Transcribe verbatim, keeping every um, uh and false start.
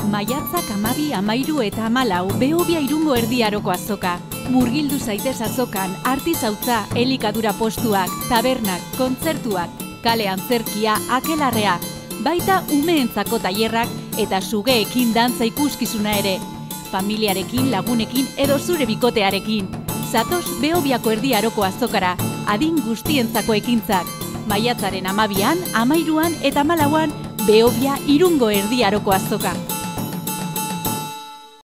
Maiatzak amabi, amairu eta amalau Behobia Irungo Erdi Aroko azoka. Murgildu zaitez azokan, artizautza, elikadura postuak, tabernak, kontzertuak, kale antzerkia, akelarrea, baita umeentzako tailerrak eta sugeekin dantza ikuskizuna ere. Familiarekin, lagunekin edo zure bikotearekin. Zatoz Behobiako Erdi Aroko azokara, adin guztientzako ekintzak. Maiatzaren amabian, amairuan eta amalauan Behobia Irungo Erdi Aroko azoka.